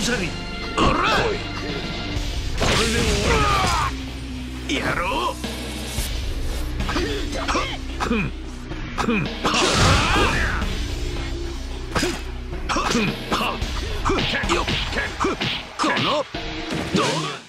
さに。おら、これで終わりだ。やろう。ふんふんはふんはふんよっふんこのどうだ。